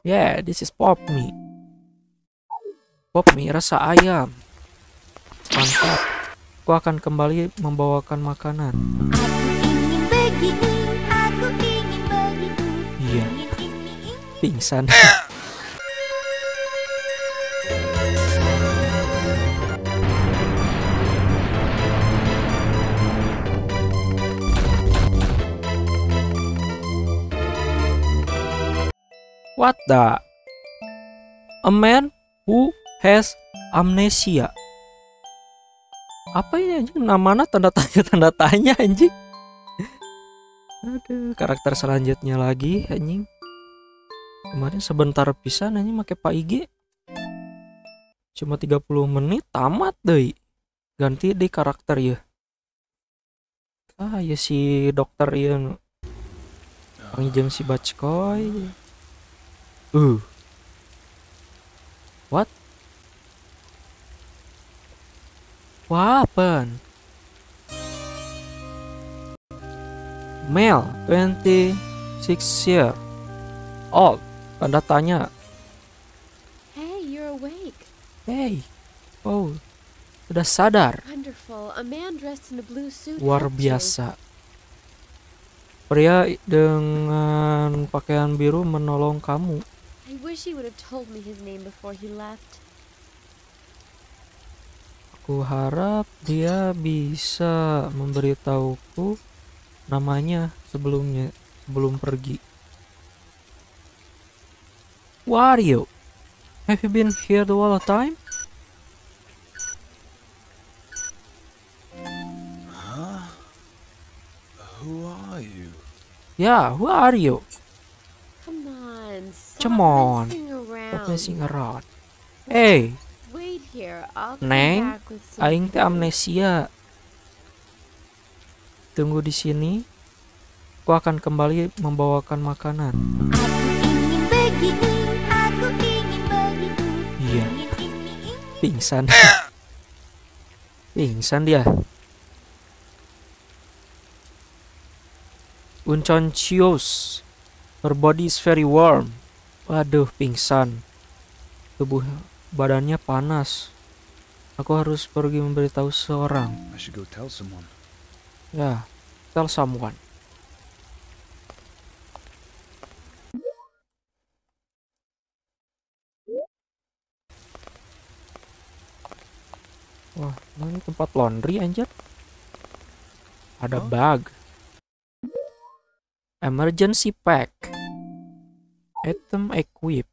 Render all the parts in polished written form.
Yeah, this is pop mie. Pop mie rasa ayam. Mantap. Aku akan kembali membawakan makanan. Aku ingin begitu. Iya, pingsan. What the? A man who has amnesia. Apa ini anjing? Namanya tanda tanya anjing. Aduh, karakter selanjutnya lagi anjing. Kemarin sebentar pisan anjing make Pak IG. Cuma 30 menit tamat deh. Ganti deh karakter ya. Ah ya si dokter yang panggil si Backoy. What? What happened? Male, 26 year old. Tanda tanya. Hey, you're awake. Hey, oh, sudah sadar. Wonderful. A man dressed in a blue suit. Luar helped you. biasa. Pria dengan pakaian biru menolong kamu. I wish he would have told me his name before he left. Aku harap dia bisa memberitahuku namanya sebelum pergi. Who are you? Have you been here the whole time? Huh? Who are you? Yeah, who are you? Come on. Stop Come on. messing Stop around. messing around. Hey, Wait here. I'll come Neng, back with some aing teh food. amnesia. Tunggu di sini. Aku akan kembali membawakan makanan. Aku ingin begitu. Iya, Ingin. pingsan. Pingsan dia. Unconscious. Her body is very warm. Waduh, pingsan. Tubuh badannya panas. Aku harus pergi memberitahu seseorang. I should go tell someone. Ya, tell someone. Wah, ini tempat laundry anjir. Ada Huh? bag. Emergency pack. Item equip.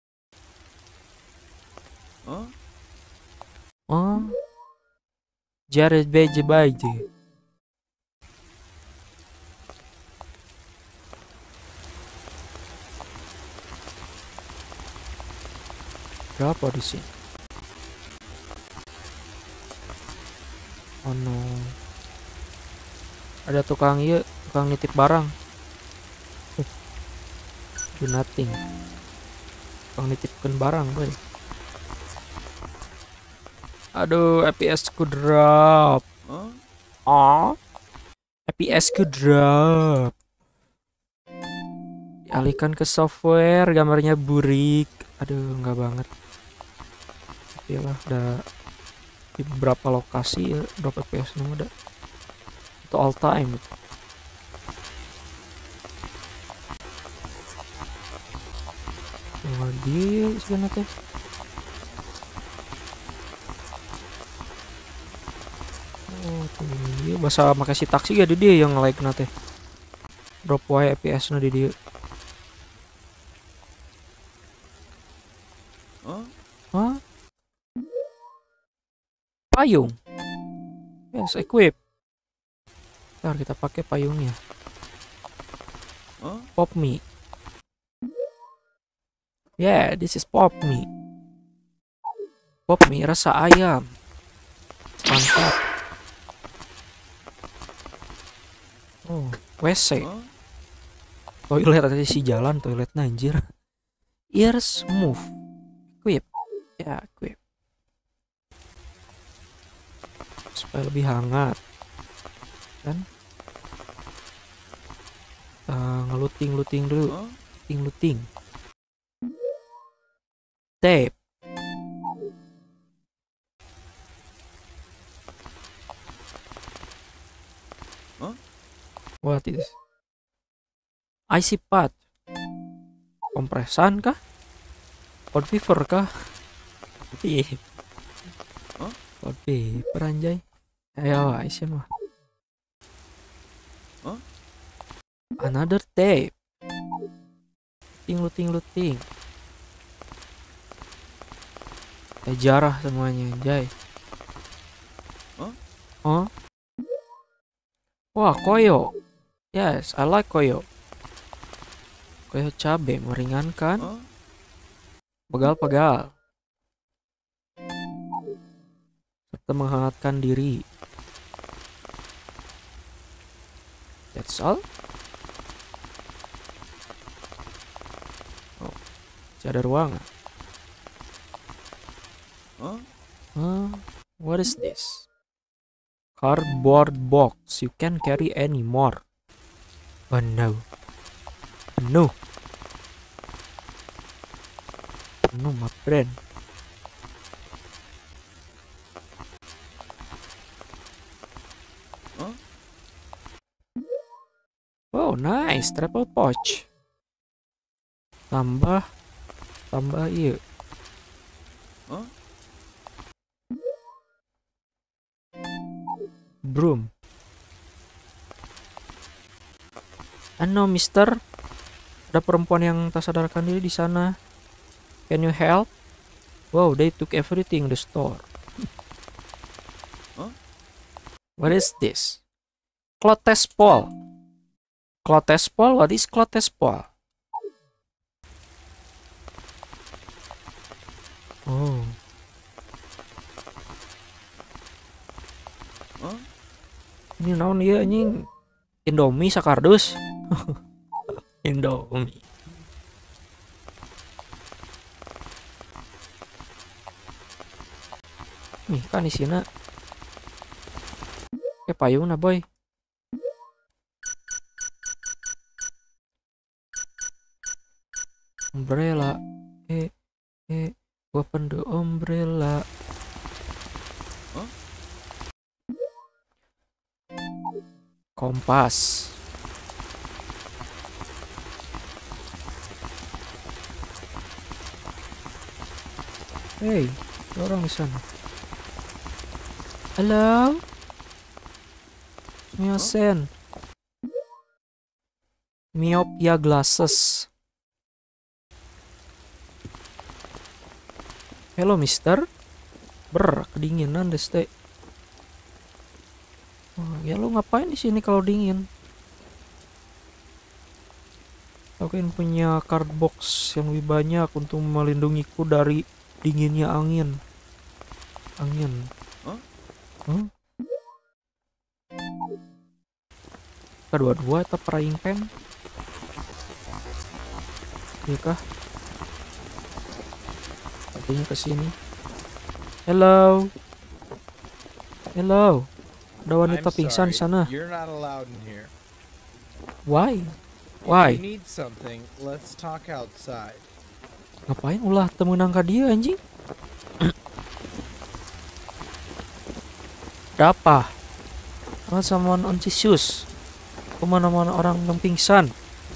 Huh? Oh. Jared baju. Berapa di sini? Oh no. Ada tukang nitip barang. Do nothing. Tukang nitipkan barang, boy. Aduh, FPS ku drop. Huh? Oh. FPS ku drop. Dialihkan ke software, gambarnya burik. Aduh, enggak banget. Tapi lah, udah di beberapa lokasi ya, drop FPS nya udah. Itu all time. Di sana teh. Oh, dia bahasa makasih taksi ya di dia yang like nate. Drop wae FPS na di dia. Huh? Hah? Payung. Yes, equip. Ntar kita pakai payungnya. Huh? Pop mie. Yeah, this is pop mie. Pop mie rasa ayam. Mantap. Oh, WC. Huh? Toilet tadi si jalan toiletnya anjir. Ears move. Equip. Ya, equip. Supaya lebih hangat. Kan? Ngeluting dulu. Huh? Luting. tape. Huh? What is? IC pad. Kompresan kah? Code fever kah? Iya. Huh? Code fever anjay. Ayo IC mah. Huh? Another tape. Looting. Jarah semuanya anjay. Huh? Oh. Wah, koyo. Yes, I like koyo. Koyo cabe meringankan. Huh? Pegal-pegal. Serta menghangatkan diri. That's all. Oh, masih ada ruangan. Huh? What is this? Cardboard box. You can't carry anymore. Oh no. No. No, my friend. Huh? Oh, nice. Triple pouch. Tambah iya. Huh? Broom. Ano, mister? Ada perempuan yang tak sadarkan diri di sana. Can you help? Wow, they took everything in the store. Huh? What is this? Clotespol. Clotespol? What is Clotespol? Oh. Huh? Ini naon dia anjing? Indomie sakardus. Indomie. Nih kan di sini. Kayak payung nah boy. Umbrella. Open the umbrella. Huh? Kompas. Hey, ada orang di sana. Halo? Sumimasen. Myopia glasses. Hello, mister. Kedinginan deh, stay. Oh, ya lu ngapain di sini kalau dingin? Aku ingin punya card box yang lebih banyak untuk melindungiku dari dinginnya angin. Huh? Kedua-dua atau frying pan? Iya kah? Artinya ke sini. Hello. Ada wanita pingsan di sana. You're not allowed in here. Why? If you need something, let's talk outside. Ngapain ulah temenang ka dia anjing? Ada apa? Someone on Jesus. Kemana-mana orang yang pingsan.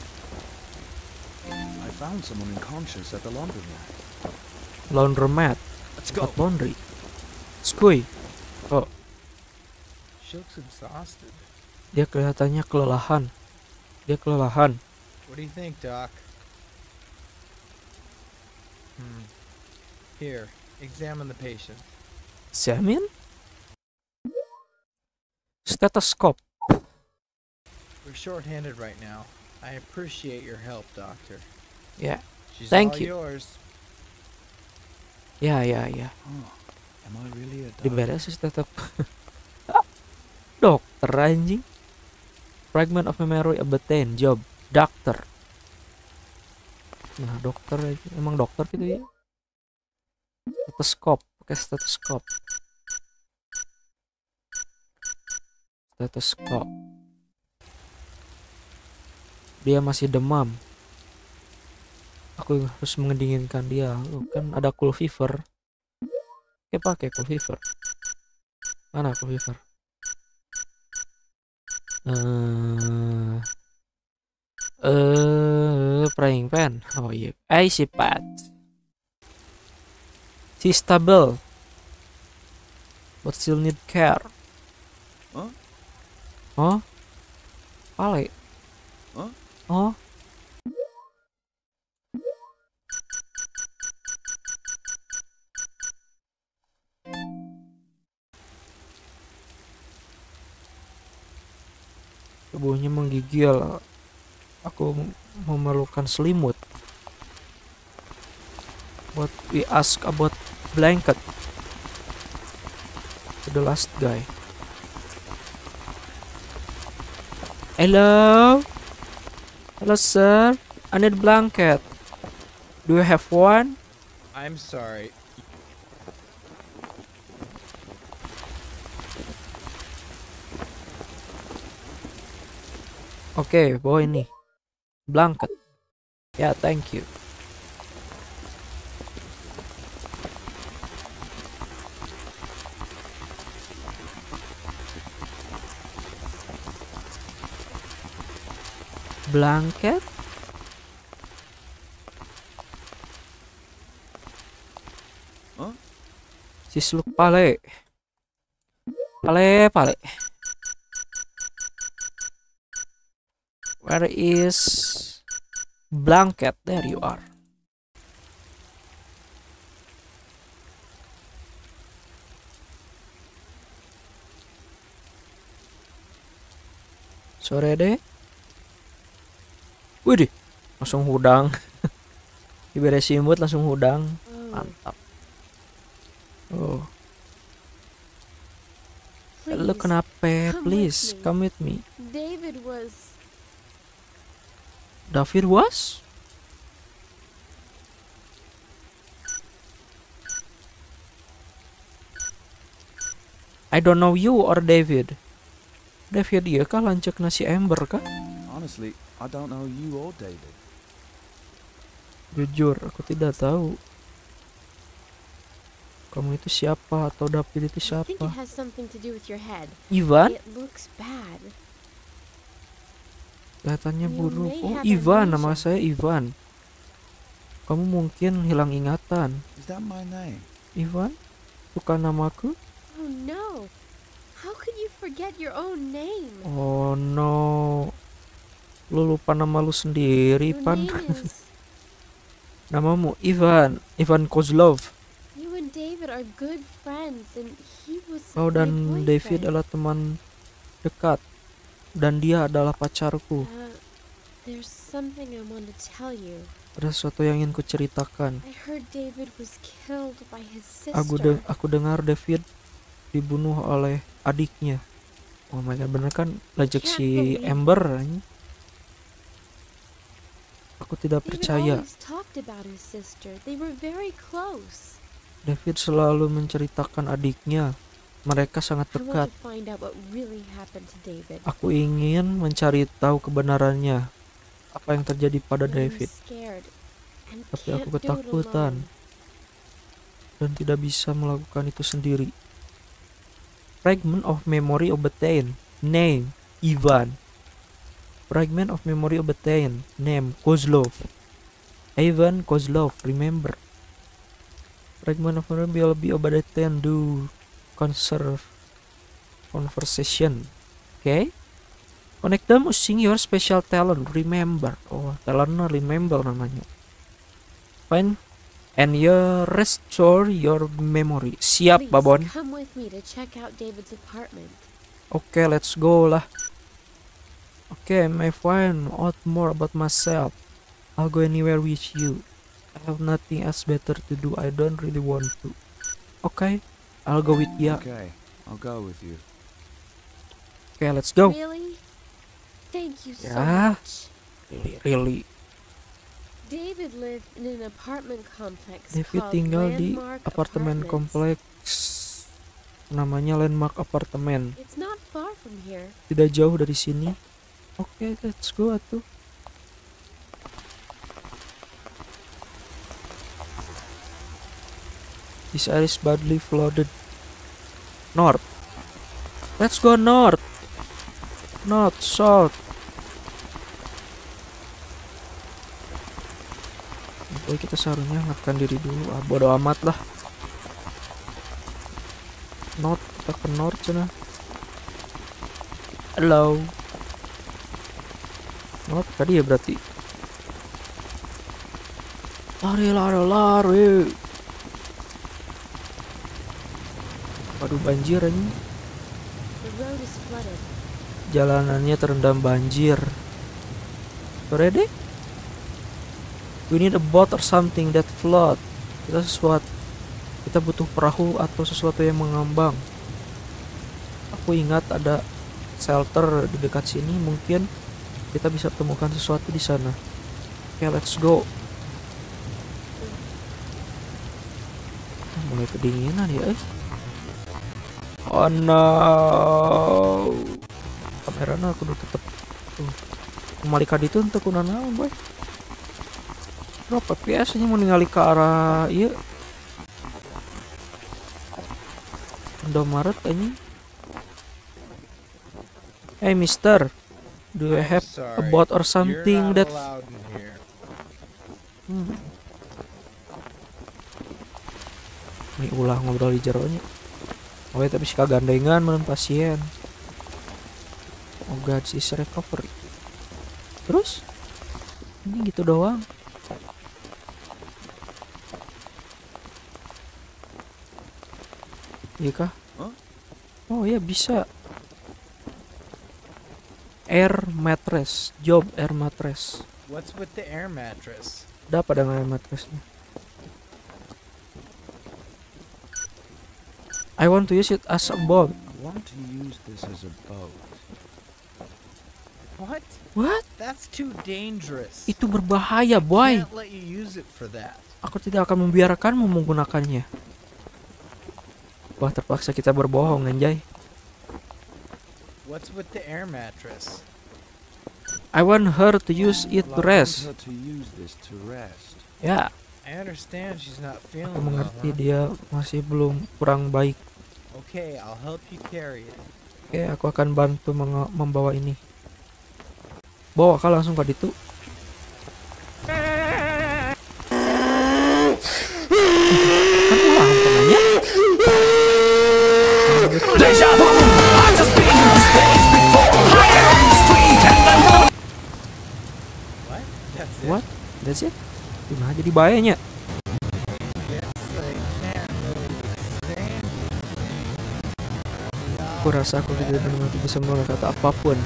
I found someone unconscious at the laundromat. Laundromat. Let's Tempat go. laundry. Skuy. Oh, She looks exhausted. dia kelihatannya kelelahan. What do you think, Doc? Here, examine the patient. Examine? Stethoscope. We're short-handed right now. I appreciate your help, Doctor. Ya. She's Thank all you. yours. Ya. Oh, am I really a doctor? Diberes stethoscope. Dokter anjing. Fragment of memory obtained. Job. Doctor. Nah, dokter aja. Emang dokter gitu ya. Stethoscope. Pakai stethoscope. Dia masih demam. Aku harus mengedinginkan dia. Kan ada cool fever. Oke, pakai cool fever. Mana cool fever? Frying pan. Oh iya, icy pad. She's stable, but still need care. Huh? Oh, pale. Huh? Oh, tubuhnya menggigil. Aku memerlukan selimut. What we ask about blanket to the last guy. Hello? Hello, sir. I need blanket. Do you have one? I'm sorry. Oke, bawa ini. Blanket. Ya, thank you. Blanket? Huh? Sisluk pale. Pale, pale. Where is blanket? There you are. Sore deh. Widih, langsung hudang. Diberesin buat langsung hudang. Oh, Mantap. Oh, please. lu kenapa? come with Please, me. come with me. David was. David was? I don't know you or David. David iya kah lancek nasi ember kah? Honestly, I don't know you or David. Jujur, aku tidak tahu. Kamu itu siapa atau David itu I think siapa? it has something to do with your head. Ivan? It looks bad. Kelihatannya You buruk. may Oh, have Ivan, nama amnesia. saya Ivan. Kamu mungkin hilang ingatan. Is that my name? Ivan? Bukan namaku? Oh no! How could you forget your own name? Oh no. Lu lupa nama lu sendiri, Your Pan. name is. Namamu Ivan. Ivan Kozlov. You and David are good friends, and he was. Kau my dan David boyfriend. adalah teman dekat. Dan dia adalah pacarku. There's something I want to tell you. Ada sesuatu yang ingin kuceritakan. I heard David was killed by his Aku, sister. aku dengar David dibunuh oleh adiknya. Oh my god, bener kan lejek Can't si believe Amber anjing. Aku tidak David percaya. always talked about his sister. They were very close. David selalu menceritakan adiknya. Mereka sangat I want dekat. to find out what really happened to David. Aku ingin mencari tahu kebenarannya. Apa yang terjadi pada But I'm David. scared and Tapi can't aku do it ketakutan. alone. Dan tidak bisa melakukan itu sendiri. Fragment of memory obtained. Name Ivan. Fragment of memory obtained. Name Kozlov. Ivan Kozlov. Remember. Fragment of memory will be obtained to conserve conversation. Okay. Connect them using your special talent. Remember. Oh, talentnya remember namanya. Fine. And you restore your memory. Siap, Please Babon. come with me to check out David's apartment. Oke, let's go lah. Oke, may find out more about myself. I'll go anywhere with you. I have nothing else better to do. I don't really want to. Okay, I'll go with you. Okay, I'll go with you. Okay, let's go. Really? Thank you so Yeah. much. Really. David lived in an apartment complex David called tinggal di Landmark apartemen Apartments. kompleks. Namanya Landmark Apartemen. It's not far from here. Tidak jauh dari sini. Oke, let's go atuh. This area is badly flooded. North. Let's go north. North, south. Oke, kita seharusnya hangatkan diri dulu. Bodo amat lah. North, kita ke north sana. Hello. North tadi ya berarti. Lari, lari, lari. Waduh, banjir ini. The road is flooded. Jalanannya terendam banjir. Ready? We need a boat or something that float. Kita butuh perahu atau sesuatu yang mengambang. Aku ingat ada shelter di dekat sini. Mungkin kita bisa temukan sesuatu di sana. Oke, let's go. Mulai kedinginan ya. Oh no. Kameranya aku udah tetep tuh. Kembali ke itu untuk kunanaon boy. Berapa FPS nya mau ningali ke arah iya. Indomaret ini. Hey mister, do you have a Sorry, boat or you're something not that allowed in here. Ini ulah ngobrol di jeronya. Oh ya, tapi si kagandengan menen pasien. Oh god, she's recovery. Terus? Ini gitu doang. Iya kah? Huh? Oh ya bisa. Air mattress, job air mattress. What's with the air mattress? Ada apa dengan air mattressnya? I want to use it as a boat. I want to use this as a boat. What? What? That's too dangerous. Itu berbahaya, boy. Can't let you use it for that. Aku tidak akan membiarkanmu menggunakannya. Wah, terpaksa kita berbohong, anjay. What's with the air mattress? I want her to use it to Well, I want rest. her to use this to rest. Ya, I understand she's not aku feeling well, mengerti huh? dia masih belum kurang baik. Okay, I'll help you carry it. Oke, aku akan bantu membawa ini. Bawa kau langsung ke itu. Kan ulang tengahnya. What? That's it? What? That's it? Gimana jadi bahayanya? Yes, I can't really stand Aku rasa aku tidak benar bisa berkata apapun.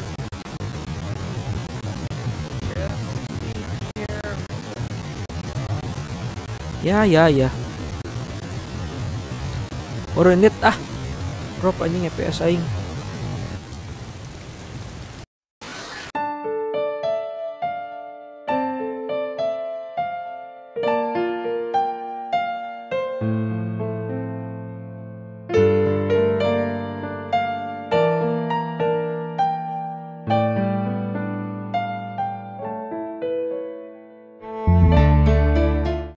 Ya. Orang net ah. Drop anjing FPS aing.